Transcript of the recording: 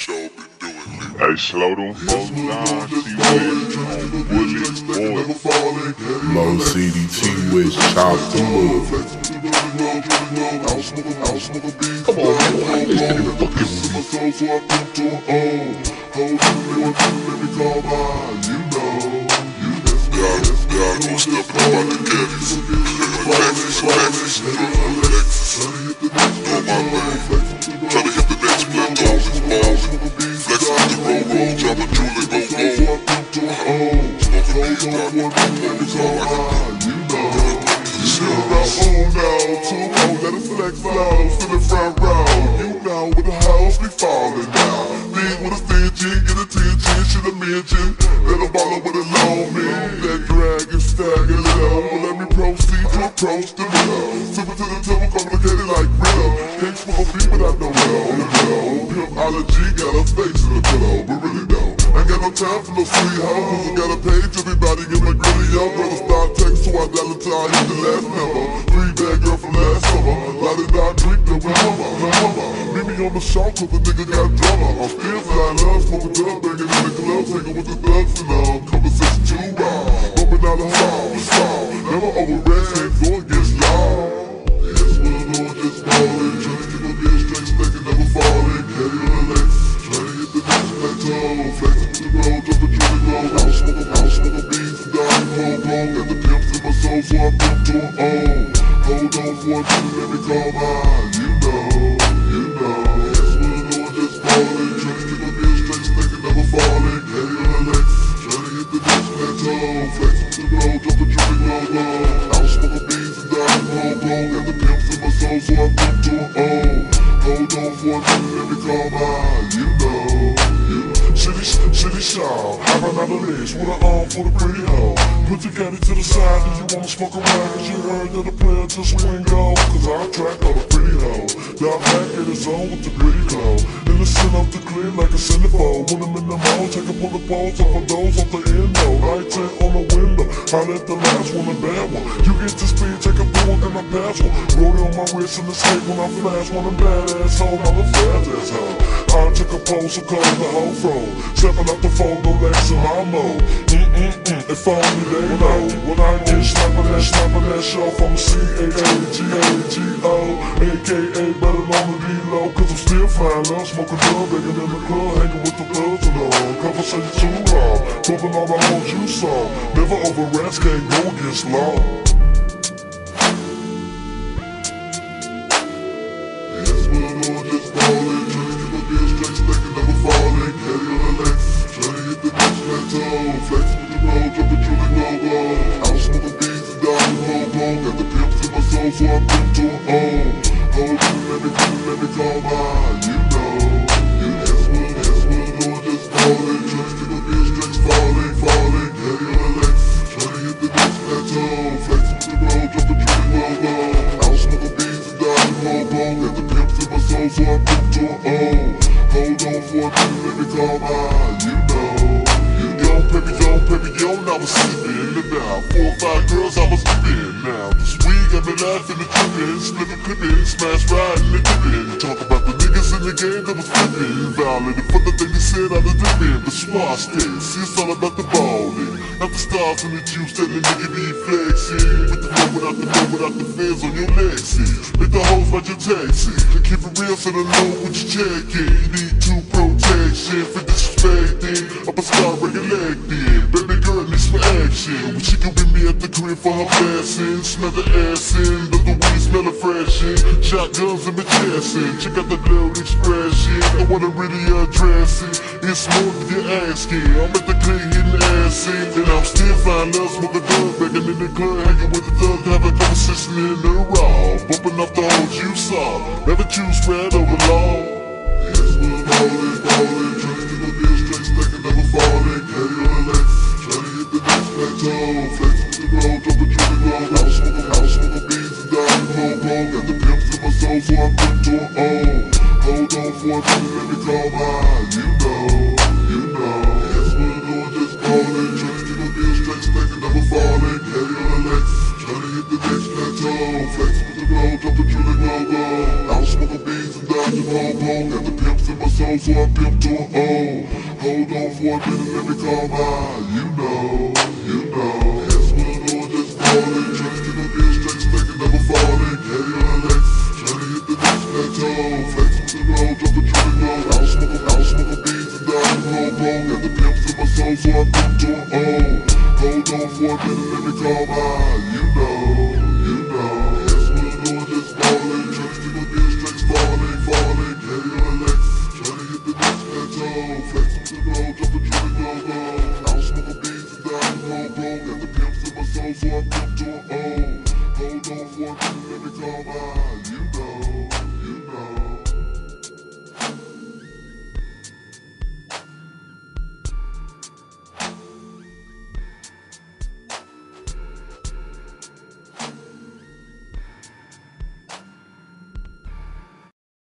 y'all been doing lately? Hey, slow them folks down, see what Willie boy. Low CDT with chop the move. Come on, man, why you ain't fucking with Y'all gon' step up out the caddies. Lexus, doing my thing. Tryna hit the next plateau, it's ballin'. Flexin' with the roll, drop a jewel and go gold. Smoking these dark all I Let us flex low, still front row. You know where the house be falling now. Big with a stingy, get attention, should have mentioned. Let a baller with a low me. That drag and stagger low. Well, let me proceed to approach the middle. Super to the table, complicated like rhythm. Can't smoke beat without no willow. Pimpology got a face in the pillow, but really don't. Ain't got no time for no sweet hoes. I got a page, everybody get my gritty up. Brother start text, so I dial it till I hit the last number. 3-bag girl from last summer. Light it out, drink that with hummer. Meet me on the shop, cause the nigga got drummer. I'm still flying love, smoking dub, banging in the club, hanging with the thugs and conversation too wild. Bumping out the hall, never overrest, ain't going against law. Yes, we're doing just falling. Trying to keep my bitch straight, stacking, never falling. Caddy on the legs, trying to hit the next plateau. Flexing with the road, jumping through the road. House smoking beans and dying cold blown. Got the pimps in my soul, so I pimp to an own. Hold on for a minute, let me call mine. You know. Yes, we're doing just falling. Trying to keep my bitch straight, stacking, never falling. Caddy on the legs, trying to hit the next plateau. Flexing with the road, jumping through the road. House smoking beans and dying cold blown. Got the pimps in my soul, so I pimp to an own. Hold on for a minute, let me call mine. You know. City Shaw, have another list with an arm for the pretty hoe. Put your caddy to the side, do you wanna smoke around? Cause you heard that the player just swing go. Cause I attract all the pretty hoe. Y'all back in the zone with the pretty glow. Innocent up the clear like a centerfold. When I'm in the mall, take a pull the balls off of those off the endo. Lights in on the window, holla at the last one, a bad one. You get to speed, take a pull and I pass one. Rolling on my wrist and the skate when I flash. When I'm bad asshole, I'm a fast asshole. I took a pose so cold the whole fro. Stepping out the phone, no legs in my mode. If only they know. When I get snapping that show from C-A-A-G-A-G-O, a.k.a. better know me D-Lo. Cause I'm still flying love, smoking dub, banging in the club, hanging with the thugs and all. Conversation too raw, bumping all the hoes you saw. Never over rats, can't go against law. Yes, we're doing just falling. Trying to keep my bitch straight, stacking, never falling. Caddy on the legs, trying to hit the next plateau. Flexing with the road, jumping through the go-go. Out smoking beans and dying hobo. Got the pimps in my soul, so I pimp to an own. Hold on, let me call mine. You know. Yes, we're doing just falling. Trying to keep my bitch straight, falling. Caddy on the legs, trying to hit the next plateau. Flexing with the road, jumping through the go-go. Out smoking beans and dying hobo. Got the pimps in my soul, so I pimp to an own. Hold on for a minute, let me call mine. You know. Yo, now I'm sippin' it now. 4 or 5 girls I was giving now. This weed got me laughing and trippin', slippin', clippin', smash riding and dippin'. Talk about the niggas in the game that was flippin', violated for the thing they said I was dippin'. But swatched it, see it's all about the ballin'. Not the stars and the juice that the nigga be flexin'. With the flow without the feds on your legs, see. Make the hoes about your taxi. And keep it real so they know what you checkin'. You need to protection for disrespecting. Up a star recollecting. Baby girl needs for action. When she can with me at the crib for her blessing. Smell the ass in, let the weed smell of fresh in. Shotguns in my chest in. Check out the blood expression. I wanna really address it. It's more than you're asking. I'm at the click hitting ass in. And I'm still fine love, smoking dub, begging in the club, hanging with the thug, having conversation in the raw. Bumping up the hoes you saw. Never choose spread over law. Yes, we're rolling. Trying to keep my bitch straight, stacking, never falling. Caddy on the legs, trying to hit the next plateau. Flexing with the road, jumping through the road. House smoking beans and dying hobo. Got the pimps in my soul, so I pimp to an own. Hold on for a minute, let me call mine. You know. Yes, we're doing just falling. Trying to keep my bitch straight, stacking, never falling. Caddy on the legs, trying to hit the next plateau. Flexing with the road, jumping through the go-go. House smoking beans and dying hobo. Got the pimps in my soul, so I pimp to an O. Hold on for a minute, let me call mine. You know. That's what I'm doing, just falling. Trying to keep a bitch straight, stacking, never falling. Caddy on a Lex, trying to hit the next plateau. Flex with the road, drop a drilling low. Out smoke a beans and down the road, bro. Got the pimps in my soul, so I pimp to an O. Hold on for a minute, let me call mine.